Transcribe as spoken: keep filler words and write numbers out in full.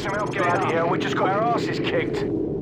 some help get out of here. We just got our asses kicked.